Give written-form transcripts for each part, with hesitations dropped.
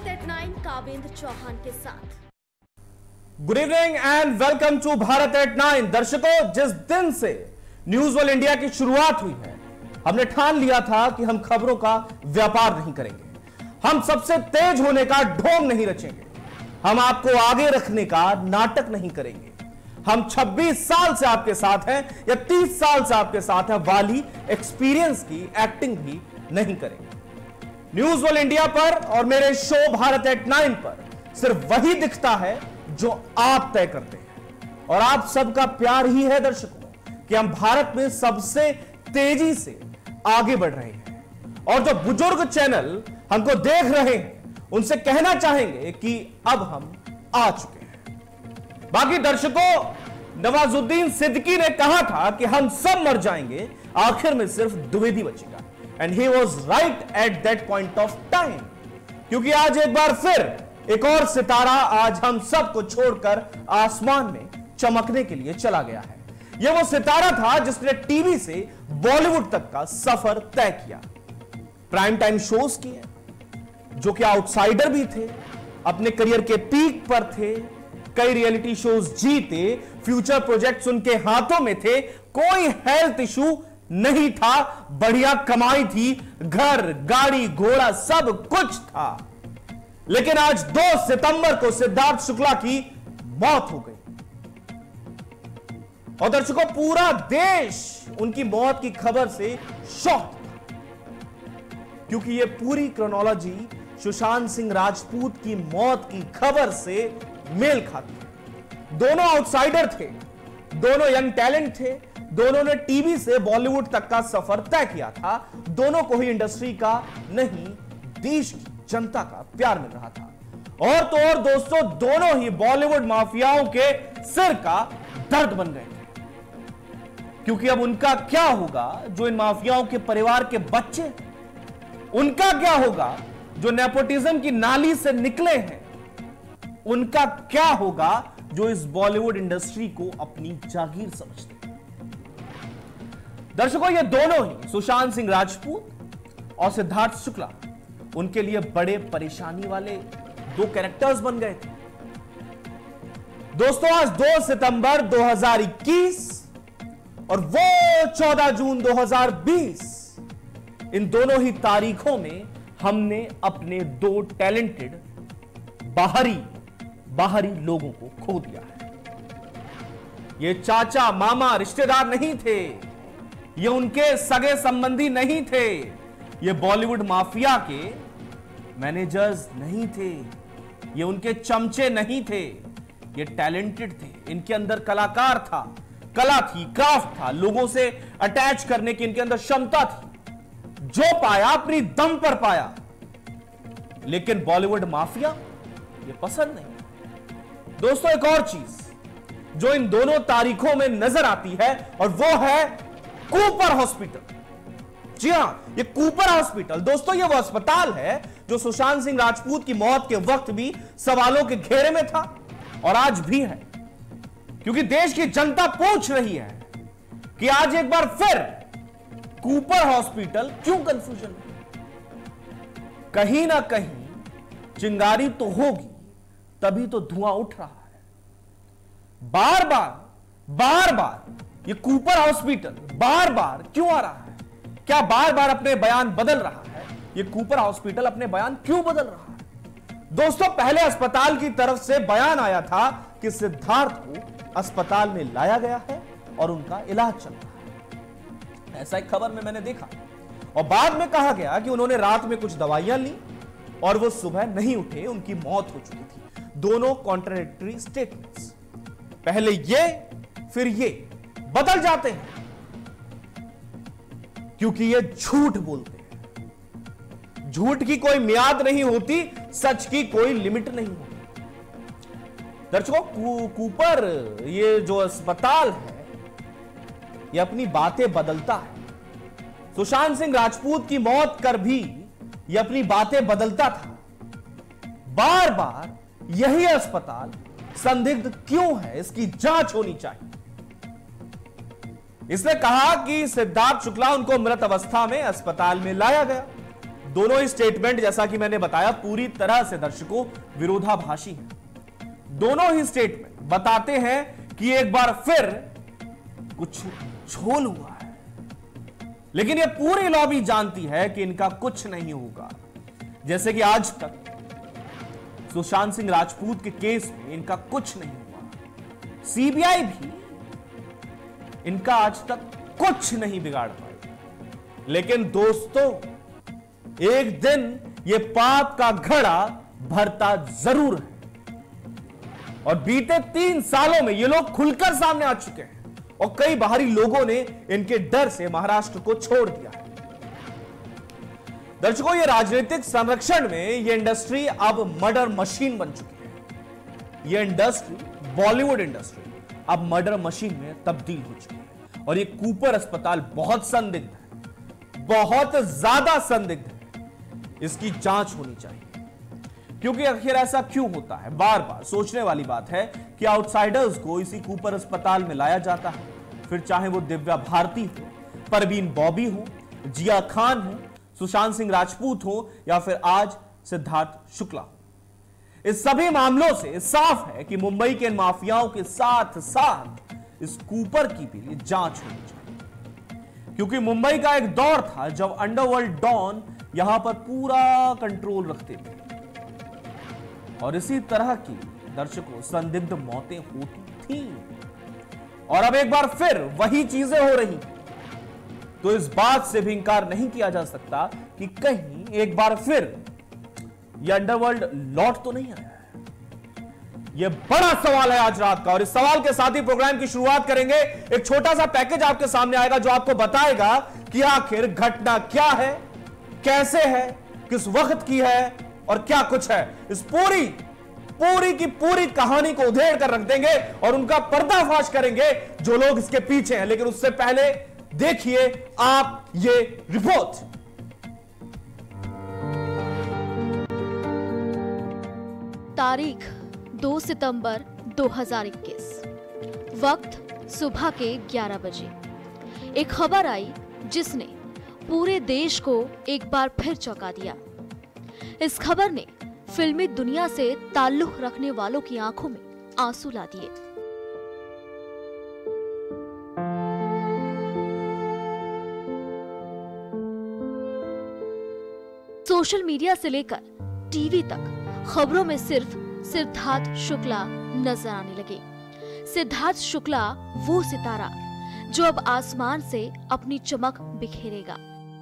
Bharat at 9 Kavendra Chauhan के साथ। Good evening and welcome to Bharat at 9। दर्शकों, जिस दिन से न्यूज वर्ल्ड इंडिया की शुरुआत हुई है, हमने ठान लिया था कि हम खबरों का व्यापार नहीं करेंगे, हम सबसे तेज होने का ढोंग नहीं रचेंगे, हम आपको आगे रखने का नाटक नहीं करेंगे। हम 26 साल से आपके साथ हैं या 30 साल से आपके साथ हैं, वाली एक्सपीरियंस की एक्टिंग भी नहीं करेंगे। न्यूज वर्ल्ड इंडिया पर और मेरे शो भारत एट 9 पर सिर्फ वही दिखता है जो आप तय करते हैं, और आप सबका प्यार ही है दर्शकों कि हम भारत में सबसे तेजी से आगे बढ़ रहे हैं। और जो बुजुर्ग चैनल हमको देख रहे हैं, उनसे कहना चाहेंगे कि अब हम आ चुके हैं। बाकी दर्शकों, नवाजुद्दीन सिद्दीकी ने कहा था कि हम सब मर जाएंगे, आखिर में सिर्फ द्विवेदी बचेगा, and he was right at that point of time. क्योंकि आज एक बार फिर एक और सितारा आज हम सबको छोड़कर आसमान में चमकने के लिए चला गया है। यह वो सितारा था जिसने टीवी से बॉलीवुड तक का सफर तय किया, प्राइम टाइम शोज किए, जो कि आउटसाइडर भी थे, अपने करियर के पीक पर थे, कई रियलिटी शोज जीते, फ्यूचर प्रोजेक्ट्स उनके हाथों में थे, कोई हेल्थ इशू नहीं था, बढ़िया कमाई थी, घर गाड़ी घोड़ा सब कुछ था। लेकिन आज 2 सितंबर को सिद्धार्थ शुक्ला की मौत हो गई, और दर्शकों पूरा देश उनकी मौत की खबर से शॉक था, क्योंकि यह पूरी क्रोनोलॉजी सुशांत सिंह राजपूत की मौत की खबर से मेल खाती है। दोनों आउटसाइडर थे, दोनों यंग टैलेंट थे, दोनों ने टीवी से बॉलीवुड तक का सफर तय किया था, दोनों को ही इंडस्ट्री का नहीं देश की जनता का प्यार मिल रहा था। और तो और दोस्तों, दोनों ही बॉलीवुड माफियाओं के सिर का दर्द बन गए थे, क्योंकि अब उनका क्या होगा जो इन माफियाओं के परिवार के बच्चे, उनका क्या होगा जो नेपोटिज्म की नाली से निकले हैं, उनका क्या होगा जो इस बॉलीवुड इंडस्ट्री को अपनी जागीर समझते हैं। दर्शकों, ये दोनों ही सुशांत सिंह राजपूत और सिद्धार्थ शुक्ला उनके लिए बड़े परेशानी वाले 2 कैरेक्टर्स बन गए थे। दोस्तों, आज 2 सितंबर 2021 और वो 14 जून 2020, इन दोनों ही तारीखों में हमने अपने 2 टैलेंटेड बाहरी लोगों को खो दिया है। ये चाचा मामा रिश्तेदार नहीं थे, ये उनके सगे संबंधी नहीं थे, ये बॉलीवुड माफिया के मैनेजर्स नहीं थे, ये उनके चमचे नहीं थे, ये टैलेंटेड थे, इनके अंदर कलाकार था, कला थी, क्राफ्ट था, लोगों से अटैच करने की इनके अंदर क्षमता थी, जो पाया अपनी दम पर पाया। लेकिन बॉलीवुड माफिया ये पसंद नहीं। दोस्तों, एक और चीज जो इन दोनों तारीखों में नजर आती है, और वो है कूपर हॉस्पिटल। जी हां, ये कूपर हॉस्पिटल दोस्तों, ये वो अस्पताल है जो सुशांत सिंह राजपूत की मौत के वक्त भी सवालों के घेरे में था, और आज भी है, क्योंकि देश की जनता पूछ रही है कि आज एक बार फिर कूपर हॉस्पिटल क्यों कंफ्यूजन है। कहीं ना कहीं चिंगारी तो होगी, तभी तो धुआं उठ रहा है। बार बार ये कूपर हॉस्पिटल बार बार क्यों आ रहा है? क्या बार बार अपने बयान बदल रहा है? ये कूपर हॉस्पिटल अपने बयान क्यों बदल रहा है? दोस्तों, पहले अस्पताल की तरफ से बयान आया था कि सिद्धार्थ को अस्पताल में लाया गया है और उनका इलाज चल रहा है, ऐसा एक खबर में मैंने देखा। और बाद में कहा गया कि उन्होंने रात में कुछ दवाइयां ली और वो सुबह नहीं उठे, उनकी मौत हो चुकी थी। दोनों कॉन्ट्राडिक्टरी स्टेटमेंट्स, पहले ये फिर ये बदल जाते हैं, क्योंकि ये झूठ बोलते हैं। झूठ की कोई मियाद नहीं होती, सच की कोई लिमिट नहीं होती। दर्शकों, कूपर ये जो अस्पताल है, ये अपनी बातें बदलता है। सुशांत सिंह राजपूत की मौत कर भी ये अपनी बातें बदलता था। बार बार यही अस्पताल संदिग्ध क्यों है, इसकी जांच होनी चाहिए। इसने कहा कि सिद्धार्थ शुक्ला उनको मृत अवस्था में अस्पताल में लाया गया, दोनों ही स्टेटमेंट जैसा कि मैंने बताया पूरी तरह से दर्शकों विरोधाभासी हैं। दोनों ही स्टेटमेंट बताते हैं कि एक बार फिर कुछ झोल हुआ है, लेकिन यह पूरी लॉबी जानती है कि इनका कुछ नहीं होगा। जैसे कि आज तक सुशांत सिंह राजपूत के केस में इनका कुछ नहीं हुआ, सीबीआई भी इनका आज तक कुछ नहीं बिगाड़ पाई। लेकिन दोस्तों, एक दिन यह पाप का घड़ा भरता जरूर है, और बीते 3 सालों में ये लोग खुलकर सामने आ चुके हैं और कई बाहरी लोगों ने इनके डर से महाराष्ट्र को छोड़ दिया है। दर्शकों, ये राजनीतिक संरक्षण में ये इंडस्ट्री अब मर्डर मशीन बन चुकी है। ये इंडस्ट्री, बॉलीवुड इंडस्ट्री, अब मर्डर मशीन में तब्दील हो चुकी है। और ये कूपर अस्पताल बहुत संदिग्ध है, बहुत ज्यादा संदिग्ध है। इसकी जांच होनी चाहिए, क्योंकि आखिर ऐसा क्यों होता है? बार बार सोचने वाली बात है कि आउटसाइडर्स को इसी कूपर अस्पताल में लाया जाता है, फिर चाहे वो दिव्या भारती हो, परवीन बॉबी हो, जिया खान हो, सुशांत सिंह राजपूत हो, या फिर आज सिद्धार्थ शुक्ला हो। इस सभी मामलों से साफ है कि मुंबई के इन माफियाओं के साथ साथ इस कूपर की भी जांच होनी चाहिए, क्योंकि मुंबई का एक दौर था जब अंडरवर्ल्ड डॉन यहां पर पूरा कंट्रोल रखते थे, और इसी तरह की दर्शकों संदिग्ध मौतें होती थी। और अब एक बार फिर वही चीजें हो रही, तो इस बात से भी इंकार नहीं किया जा सकता कि कहीं एक बार फिर यह अंडरवर्ल्ड लौट तो नहीं आया है। यह बड़ा सवाल है आज रात का, और इस सवाल के साथ ही प्रोग्राम की शुरुआत करेंगे। एक छोटा सा पैकेज आपके सामने आएगा जो आपको बताएगा कि आखिर घटना क्या है, कैसे है, किस वक्त की है और क्या कुछ है। इस पूरी की पूरी कहानी को उधेड़ कर रख देंगे और उनका पर्दाफाश करेंगे जो लोग इसके पीछे हैं। लेकिन उससे पहले देखिए आप ये रिपोर्ट। तारीख 2 सितंबर 2021, वक्त सुबह के 11 बजे। एक खबर आई जिसने पूरे देश को एक बार फिर चौंका दिया। इस खबर ने फिल्मी दुनिया से ताल्लुक रखने वालों की आंखों में आंसू ला दिए। सोशल मीडिया से लेकर टीवी तक खबरों में सिर्फ सिद्धार्थ शुक्ला नजर आने लगे। सिद्धार्थ शुक्ला वो सितारा जो अब आसमान से अपनी चमक बिखेरेगा।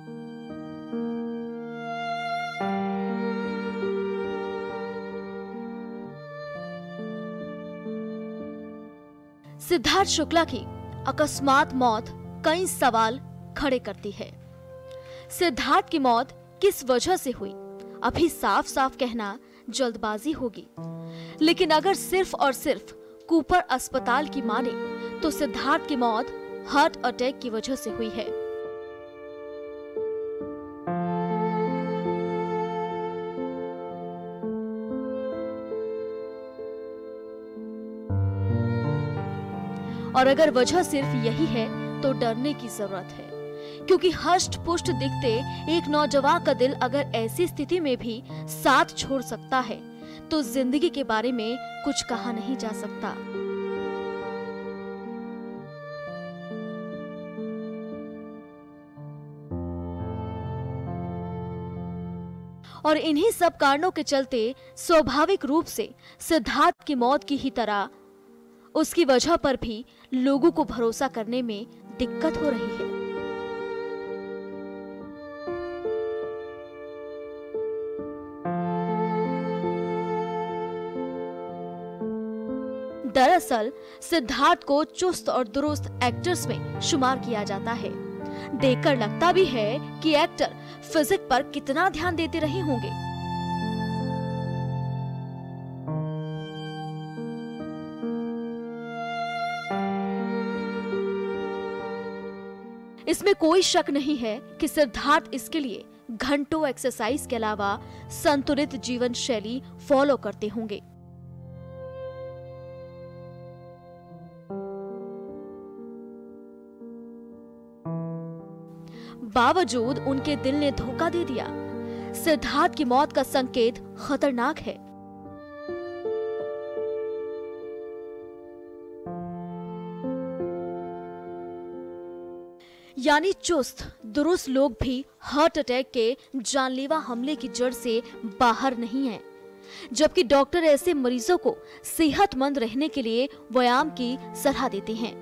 सिद्धार्थ शुक्ला की अकस्मात मौत कई सवाल खड़े करती है। सिद्धार्थ की मौत किस वजह से हुई, अभी साफ साफ कहना जल्दबाजी होगी। लेकिन अगर सिर्फ और सिर्फ कूपर अस्पताल की माने तो सिद्धार्थ की मौत हार्ट अटैक की वजह से हुई है। और अगर वजह सिर्फ यही है तो डरने की जरूरत है, क्योंकि हष्ट पुष्ट दिखते एक नौजवान का दिल अगर ऐसी स्थिति में भी साथ छोड़ सकता है तो जिंदगी के बारे में कुछ कहा नहीं जा सकता। और इन्हीं सब कारणों के चलते स्वाभाविक रूप से सिद्धार्थ की मौत की ही तरह उसकी वजह पर भी लोगों को भरोसा करने में दिक्कत हो रही है। दरअसल सिद्धार्थ को चुस्त और दुरुस्त एक्टर्स में शुमार किया जाता है। देखकर लगता भी है कि एक्टर फिजिक पर कितना ध्यान देते रहे होंगे। इसमें कोई शक नहीं है कि सिद्धार्थ इसके लिए घंटों एक्सरसाइज के अलावा संतुलित जीवन शैली फॉलो करते होंगे। बावजूद उनके दिल ने धोखा दे दिया। सिद्धार्थ की मौत का संकेत खतरनाक है। यानी चुस्त दुरुस्त लोग भी हार्ट अटैक के जानलेवा हमले की जड़ से बाहर नहीं हैं, जबकि डॉक्टर ऐसे मरीजों को सेहतमंद रहने के लिए व्यायाम की सलाह देते हैं।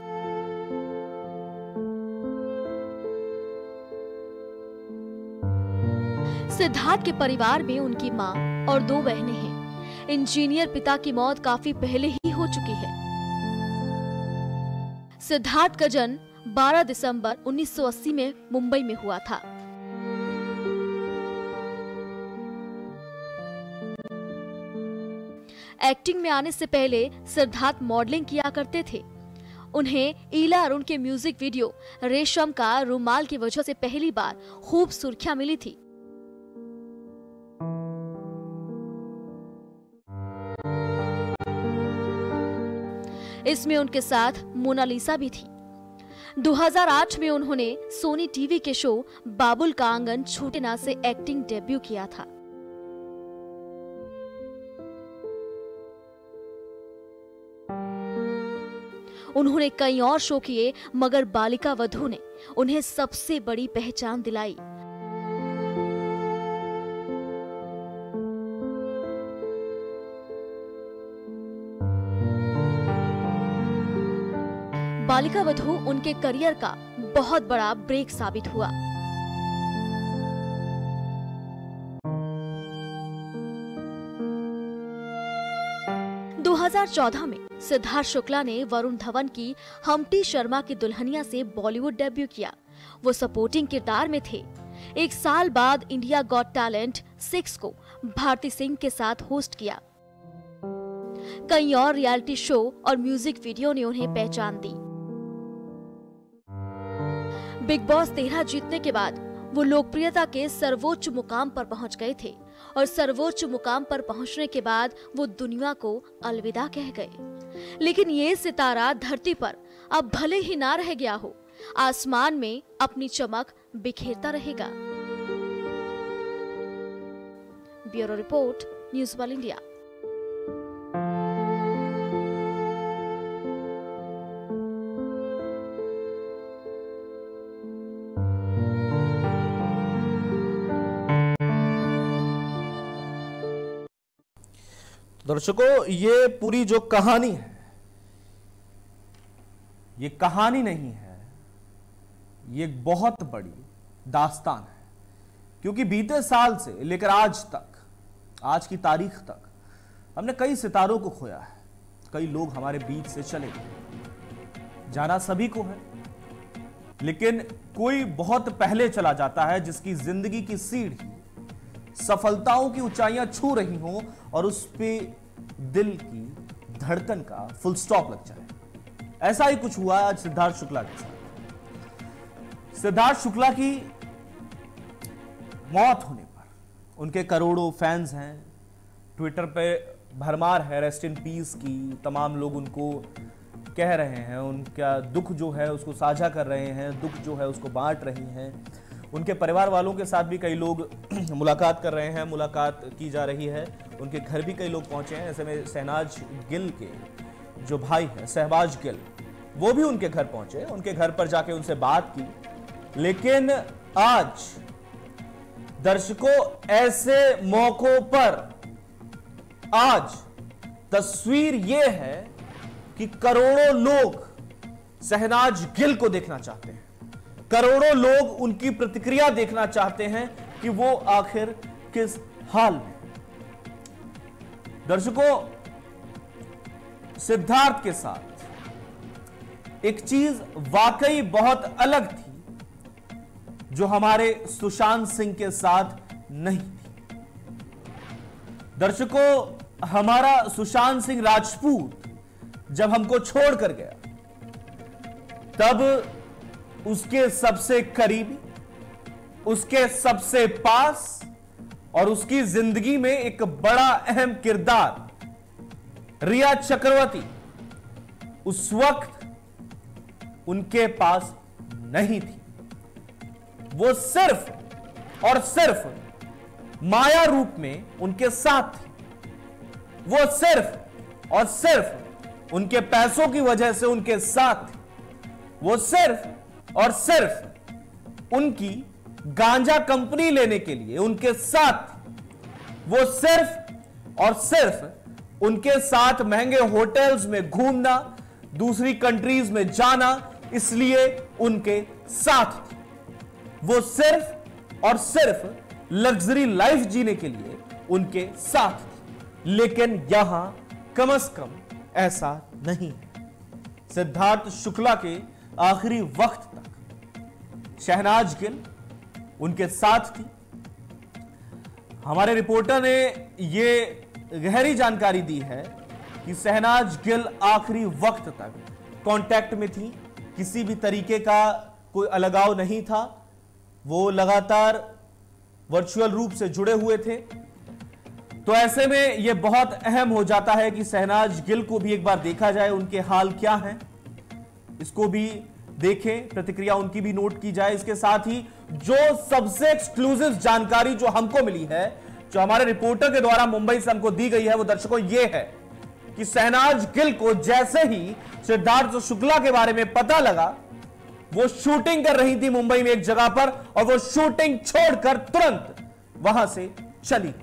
सिद्धार्थ के परिवार में उनकी मां और 2 बहनें हैं। इंजीनियर पिता की मौत काफी पहले ही हो चुकी है। सिद्धार्थ का जन्म 12 दिसंबर 1980 में मुंबई में हुआ था। एक्टिंग में आने से पहले सिद्धार्थ मॉडलिंग किया करते थे। उन्हें ईला अरुण के म्यूजिक वीडियो रेशम का रुमाल की वजह से पहली बार खूब सुर्खियां मिली थी। इसमें उनके साथ मोनालिसा भी थी। 2008 में उन्होंने सोनी टीवी के शो बाबुल का आंगन छूटे ना से एक्टिंग डेब्यू किया था। उन्होंने कई और शो किए, मगर बालिका वधू ने उन्हें सबसे बड़ी पहचान दिलाई। बालिका वधू उनके करियर का बहुत बड़ा ब्रेक साबित हुआ। – 2014 में सिद्धार्थ शुक्ला ने वरुण धवन की हम्टी शर्मा की दुल्हनिया से बॉलीवुड डेब्यू किया। वो सपोर्टिंग किरदार में थे। 1 साल बाद इंडिया गॉट टैलेंट 6 को भारती सिंह के साथ होस्ट किया। कई और रियलिटी शो और म्यूजिक वीडियो ने उन्हें पहचान दी। बिग बॉस 13 जीतने के बाद वो लोकप्रियता के सर्वोच्च मुकाम पर पहुंच गए थे और सर्वोच्च मुकाम पर पहुंचने के बाद वो दुनिया को अलविदा कह गए। लेकिन ये सितारा धरती पर अब भले ही ना रह गया हो, आसमान में अपनी चमक बिखेरता रहेगा। Bureau report, news world India. दर्शकों, ये पूरी जो कहानी है, ये कहानी नहीं है, ये एक बहुत बड़ी दास्तान है। क्योंकि बीते साल से लेकर आज तक, आज की तारीख तक हमने कई सितारों को खोया है। कई लोग हमारे बीच से चले गए। जाना सभी को है, लेकिन कोई बहुत पहले चला जाता है जिसकी जिंदगी की सीढ़ी सफलताओं की ऊंचाइयां छू रही हो और उस पे दिल की धड़कन का फुल स्टॉप लग जाए। ऐसा ही कुछ हुआ आज सिद्धार्थ शुक्ला के साथ। सिद्धार्थ शुक्ला की मौत होने पर उनके करोड़ों फैंस हैं, ट्विटर पे भरमार है रेस्ट इन पीस की। तमाम लोग उनको कह रहे हैं, उनका दुख जो है उसको साझा कर रहे हैं, दुख जो है उसको बांट रहे हैं। उनके परिवार वालों के साथ भी कई लोग मुलाकात कर रहे हैं, मुलाकात की जा रही है। उनके घर भी कई लोग पहुंचे हैं। ऐसे में शहनाज गिल के जो भाई हैं, शहबाज गिल, वो भी उनके घर पहुंचे, उनके घर पर जाके उनसे बात की। लेकिन आज दर्शकों, ऐसे मौकों पर आज तस्वीर यह है कि करोड़ों लोग शहनाज गिल को देखना चाहते हैं। करोड़ों लोग उनकी प्रतिक्रिया देखना चाहते हैं कि वो आखिर किस हाल में। दर्शकों, सिद्धार्थ के साथ एक चीज वाकई बहुत अलग थी जो हमारे सुशांत सिंह के साथ नहीं थी। दर्शकों, हमारा सुशांत सिंह राजपूत जब हमको छोड़कर गया, तब उसके सबसे करीबी, उसके सबसे पास और उसकी जिंदगी में एक बड़ा अहम किरदार रिया चक्रवर्ती उस वक्त उनके पास नहीं थी। वो सिर्फ और सिर्फ माया रूप में उनके साथ थी। वो सिर्फ और सिर्फ उनके पैसों की वजह से उनके साथ थी। वो सिर्फ और सिर्फ उनकी गांजा कंपनी लेने के लिए उनके साथ थी। वो सिर्फ और सिर्फ उनके साथ महंगे होटल्स में घूमना, दूसरी कंट्रीज में जाना, इसलिए उनके साथ थी। वो सिर्फ और सिर्फ लग्जरी लाइफ जीने के लिए उनके साथ थी। लेकिन यहां कम से कम ऐसा नहीं है। सिद्धार्थ शुक्ला के आखिरी वक्त तक शहनाज गिल उनके साथ थी। हमारे रिपोर्टर ने यह गहरी जानकारी दी है कि शहनाज गिल आखिरी वक्त तक कांटेक्ट में थी, किसी भी तरीके का कोई अलगाव नहीं था। वो लगातार वर्चुअल रूप से जुड़े हुए थे। तो ऐसे में यह बहुत अहम हो जाता है कि शहनाज गिल को भी एक बार देखा जाए, उनके हाल क्या हैं, इसको भी देखें, प्रतिक्रिया उनकी भी नोट की जाए। इसके साथ ही जो सबसे एक्सक्लूसिव जानकारी जो हमको मिली है, जो हमारे रिपोर्टर के द्वारा मुंबई से हमको दी गई है, वो दर्शकों ये है कि शहनाज गिल को जैसे ही सिद्धार्थ शुक्ला के बारे में पता लगा, वो शूटिंग कर रही थी मुंबई में एक जगह पर, और वो शूटिंग छोड़कर तुरंत वहां से चली।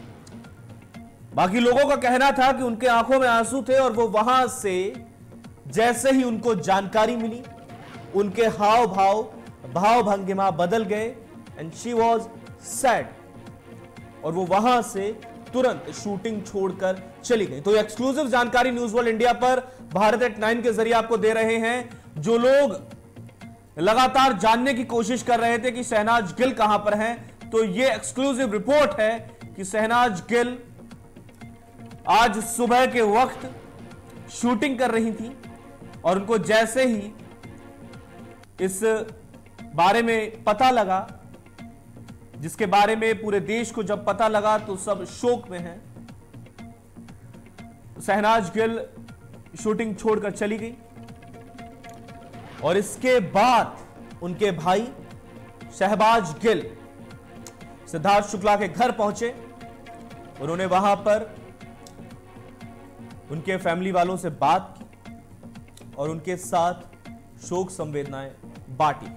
बाकी लोगों का कहना था कि उनके आंखों में आंसू थे, और वो वहां से जैसे ही उनको जानकारी मिली, उनके हाव भाव भाव भंगिमा बदल गए, एंड शी वॉज सैड, और वो वहां से तुरंत शूटिंग छोड़कर चली गई। तो एक्सक्लूसिव जानकारी न्यूज वर्ल्ड इंडिया पर भारत@9 के जरिए आपको दे रहे हैं। जो लोग लगातार जानने की कोशिश कर रहे थे कि शहनाज गिल कहां पर हैं, तो यह एक्सक्लूसिव रिपोर्ट है कि शहनाज गिल आज सुबह के वक्त शूटिंग कर रही थी, और उनको जैसे ही इस बारे में पता लगा, जिसके बारे में पूरे देश को जब पता लगा तो सब शोक में हैं। शहनाज गिल शूटिंग छोड़कर चली गई, और इसके बाद उनके भाई शहबाज गिल सिद्धार्थ शुक्ला के घर पहुंचे। उन्होंने वहां पर उनके फैमिली वालों से बात की और उनके साथ शोक संवेदनाएं बांटी।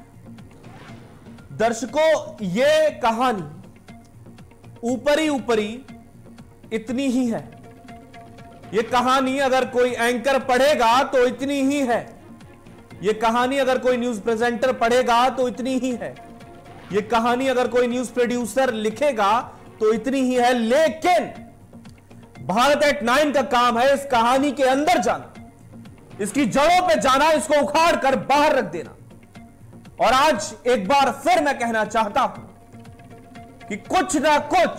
दर्शकों, यह कहानी ऊपरी ऊपरी इतनी ही है। यह कहानी अगर कोई एंकर पढ़ेगा तो इतनी ही है। यह कहानी अगर कोई न्यूज प्रेजेंटर पढ़ेगा तो इतनी ही है। यह कहानी अगर कोई न्यूज प्रोड्यूसर लिखेगा तो इतनी ही है। लेकिन भारत@9 का काम है इस कहानी के अंदर जाना, इसकी जड़ों पे जाना, इसको उखाड़ कर बाहर रख देना। और आज एक बार फिर मैं कहना चाहता हूं कि कुछ ना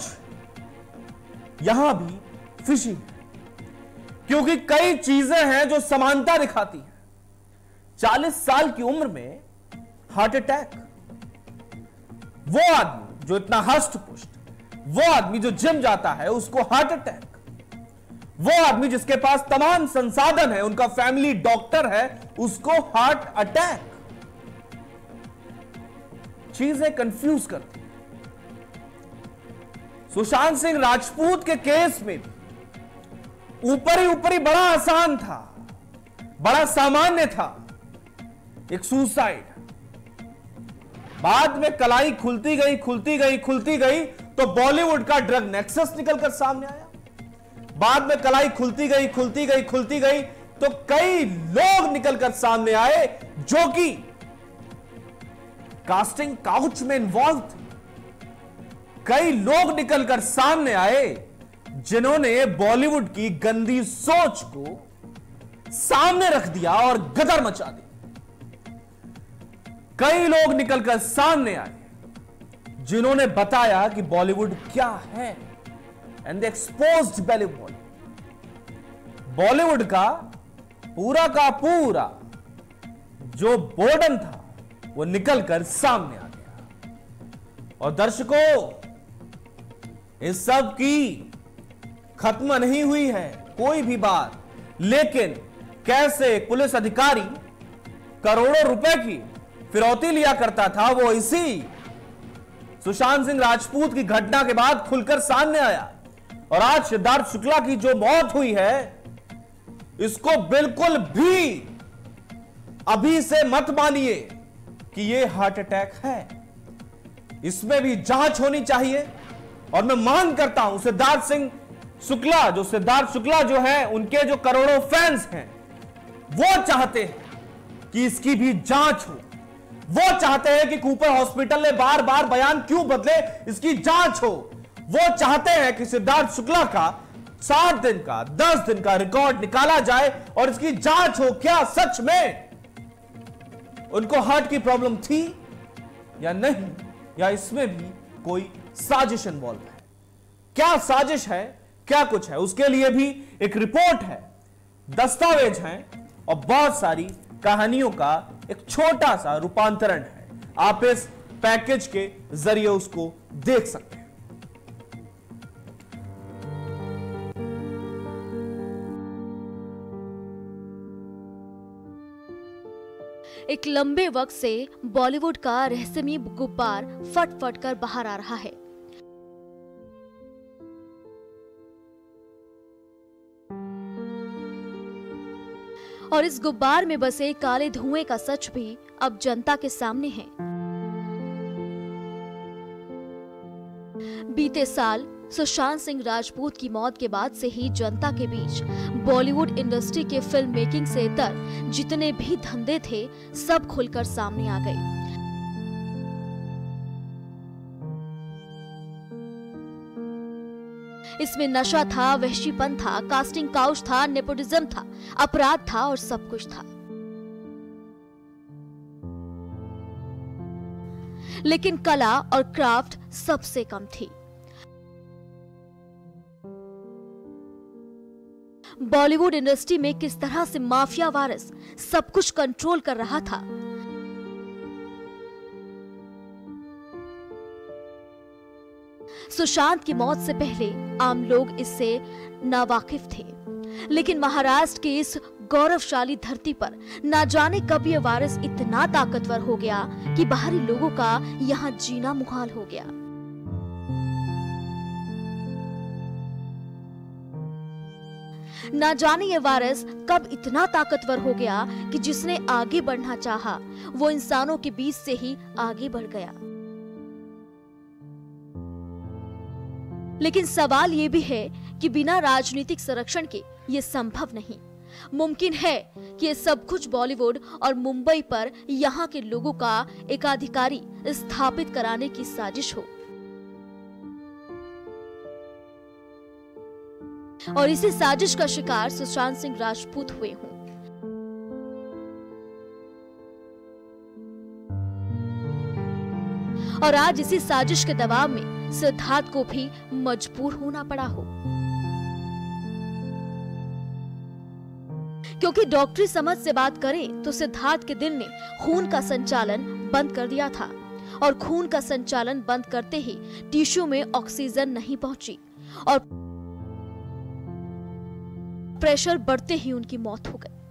कुछ यहां भी फिशी है, क्योंकि कई चीजें हैं जो समानता दिखाती हैं। 40 साल की उम्र में हार्ट अटैक, वो आदमी जो इतना हष्ट पुष्ट, वो आदमी जो जिम जाता है उसको हार्ट अटैक, वो आदमी जिसके पास तमाम संसाधन है, उनका फैमिली डॉक्टर है, उसको हार्ट अटैक। चीजें कंफ्यूज करती। सुशांत सिंह राजपूत के केस में भी ऊपरी ऊपरी बड़ा आसान था, बड़ा सामान्य था, एक सुसाइड। बाद में कलाई खुलती गई खुलती गई खुलती गई तो बॉलीवुड का ड्रग नेक्सस निकलकर सामने आया। बाद में कलाई खुलती गई खुलती गई खुलती गई तो कई लोग निकलकर सामने आए जो कि कास्टिंग काउच में इन्वॉल्व थे। कई लोग निकलकर सामने आए जिन्होंने बॉलीवुड की गंदी सोच को सामने रख दिया और गदर मचा दी। कई लोग निकलकर सामने आए जिन्होंने बताया कि बॉलीवुड क्या है, एंड दे एक्सपोज्ड बॉलीवुड का पूरा जो बोर्डन था वो निकलकर सामने आ गया। और दर्शकों, इस सब की खत्म नहीं हुई है कोई भी बात, लेकिन कैसे पुलिस अधिकारी करोड़ों रुपए की फिरौती लिया करता था, वो इसी सुशांत सिंह राजपूत की घटना के बाद खुलकर सामने आया। और आज सिद्धार्थ शुक्ला की जो मौत हुई है, इसको बिल्कुल भी अभी से मत मानिए कि यह हार्ट अटैक है। इसमें भी जांच होनी चाहिए। और मैं मांग करता हूं सिद्धार्थ शुक्ला जो है, उनके जो करोड़ों फैंस हैं, वो चाहते हैं कि इसकी भी जांच हो। वो चाहते हैं कि कूपर हॉस्पिटल ने बार बार बयान क्यों बदले, इसकी जांच हो। वो चाहते हैं कि सिद्धार्थ शुक्ला का 7 दिन का 10 दिन का रिकॉर्ड निकाला जाए और इसकी जांच हो। क्या सच में उनको हार्ट की प्रॉब्लम थी या नहीं, या इसमें भी कोई साजिश इन्वॉल्व है? क्या साजिश है, क्या कुछ है, उसके लिए भी एक रिपोर्ट है, दस्तावेज हैं और बहुत सारी कहानियों का एक छोटा सा रूपांतरण है। आप इस पैकेज के जरिए उसको देख सकते हैं। एक लंबे वक्त से बॉलीवुड का रहस्यमय गुब्बार फट फट कर बाहर आ रहा है। और इस गुब्बार में बसे काले धुएं का सच भी अब जनता के सामने है। बीते साल सुशांत सिंह राजपूत की मौत के बाद से ही जनता के बीच बॉलीवुड इंडस्ट्री के फिल्म मेकिंग से इतर जितने भी धंधे थे, सब खुलकर सामने आ गए। इसमें नशा था, वहशीपन था, कास्टिंग काउच था, नेपोटिज्म था, अपराध था और सब कुछ था। लेकिन कला और क्राफ्ट सबसे कम थी। बॉलीवुड इंडस्ट्री में किस तरह से माफिया वारिस सब कुछ कंट्रोल कर रहा था। सुशांत की मौत से पहले आम लोग इससे नावाकिफ थे, लेकिन महाराष्ट्र की इस गौरवशाली धरती पर ना जाने कब यह वारिस इतना ताकतवर हो गया कि बाहरी लोगों का यहां जीना मुहाल हो गया। ना जाने ये वायरस कब इतना ताकतवर हो गया कि जिसने आगे बढ़ना चाहा, वो इंसानों के बीच से ही आगे बढ़ गया। लेकिन सवाल ये भी है कि बिना राजनीतिक संरक्षण के ये संभव नहीं। मुमकिन है कि ये सब कुछ बॉलीवुड और मुंबई पर यहाँ के लोगों का एकाधिकारी स्थापित कराने की साजिश हो, और इसी साजिश का शिकार सुशांत सिंह राजपूत हुए हों। और आज इसी साजिश के दबाव में सिद्धार्थ को भी मजबूर होना पड़ा हो, क्योंकि डॉक्टरी समझ से बात करें तो सिद्धार्थ के दिल ने खून का संचालन बंद कर दिया था, और खून का संचालन बंद करते ही टिश्यू में ऑक्सीजन नहीं पहुंची और प्रेशर बढ़ते ही उनकी मौत हो गई।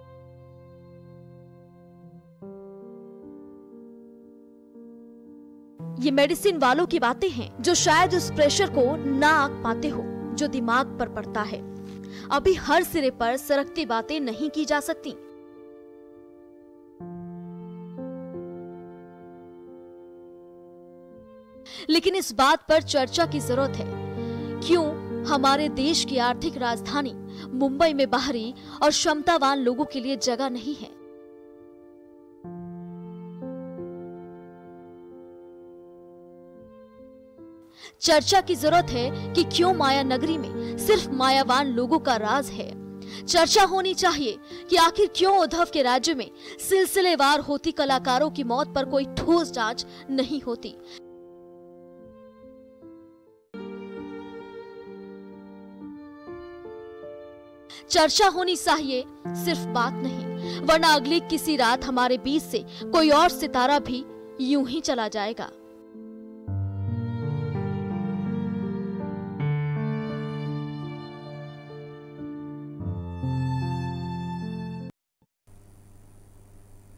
ये मेडिसिन वालों की बातें हैं जो शायद उस प्रेशर को ना आंक पाते हो जो दिमाग पर पड़ता है। अभी हर सिरे पर सरकती बातें नहीं की जा सकती। लेकिन इस बात पर चर्चा की जरूरत है, क्यों हमारे देश की आर्थिक राजधानी मुंबई में बाहरी और क्षमतावान लोगों के लिए जगह नहीं है। चर्चा की जरूरत है कि क्यों माया नगरी में सिर्फ मायावान लोगों का राज है। चर्चा होनी चाहिए कि आखिर क्यों उद्धव के राज्य में सिलसिलेवार होती कलाकारों की मौत पर कोई ठोस जांच नहीं होती। चर्चा होनी चाहिए, सिर्फ बात नहीं, वरना अगली किसी रात हमारे बीच से कोई और सितारा भी यूं ही चला जाएगा।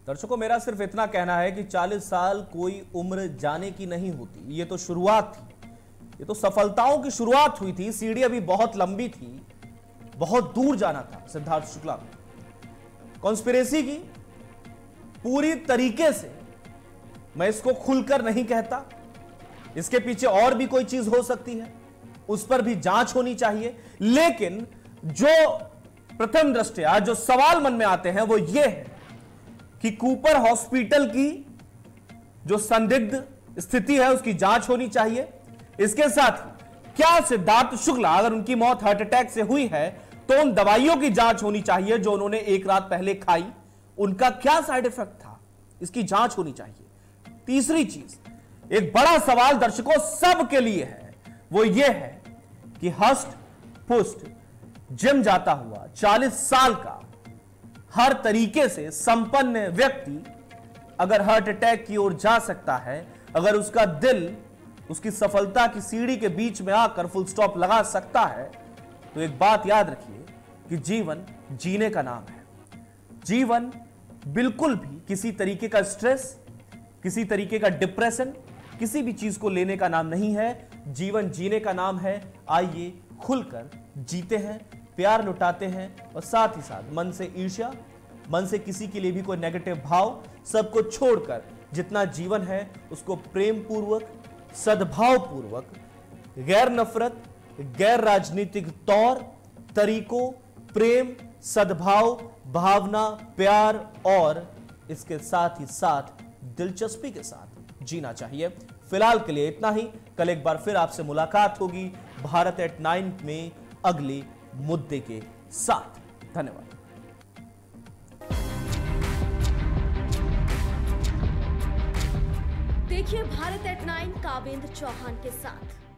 दर्शकों, मेरा सिर्फ इतना कहना है कि 40 साल कोई उम्र जाने की नहीं होती। ये तो शुरुआत थी, ये तो सफलताओं की शुरुआत हुई थी। सीढ़ी अभी बहुत लंबी थी, बहुत दूर जाना था सिद्धार्थ शुक्ला को। कॉन्स्पिरेसी की पूरी तरीके से मैं इसको खुलकर नहीं कहता, इसके पीछे और भी कोई चीज हो सकती है, उस पर भी जांच होनी चाहिए। लेकिन जो प्रथम दृष्टया जो सवाल मन में आते हैं वो ये है कि कूपर हॉस्पिटल की जो संदिग्ध स्थिति है उसकी जांच होनी चाहिए। इसके साथ क्या सिद्धार्थ शुक्ला, अगर उनकी मौत हार्ट अटैक से हुई है, तो उन दवाइयों की जांच होनी चाहिए जो उन्होंने एक रात पहले खाई, उनका क्या साइड इफेक्ट था, इसकी जांच होनी चाहिए। तीसरी चीज, एक बड़ा सवाल दर्शकों सबके लिए है, वो ये है कि हष्ट पुष्ट जिम जाता हुआ 40 साल का हर तरीके से संपन्न व्यक्ति अगर हार्ट अटैक की ओर जा सकता है, अगर उसका दिल उसकी सफलता की सीढ़ी के बीच में आकर फुल स्टॉप लगा सकता है, तो एक बात याद रखिए कि जीवन जीने का नाम है। जीवन बिल्कुल भी किसी तरीके का स्ट्रेस, किसी तरीके का डिप्रेशन, किसी भी चीज को लेने का नाम नहीं है। जीवन जीने का नाम है। आइए खुलकर जीते हैं, प्यार लुटाते हैं और साथ ही साथ मन से ईर्ष्या, मन से किसी के लिए भी कोई नेगेटिव भाव, सबको छोड़कर जितना जीवन है उसको प्रेम पूर्वक, सद्भाव पूर्वक, गैर नफरत, गैर राजनीतिक तौर तरीकों, प्रेम, सद्भाव, भावना, प्यार और इसके साथ ही साथ दिलचस्पी के साथ जीना चाहिए। फिलहाल के लिए इतना ही। कल एक बार फिर आपसे मुलाकात होगी भारत एट 9 में अगले मुद्दे के साथ। धन्यवाद। देखिए भारत एट 9 कावेंद्र चौहान के साथ।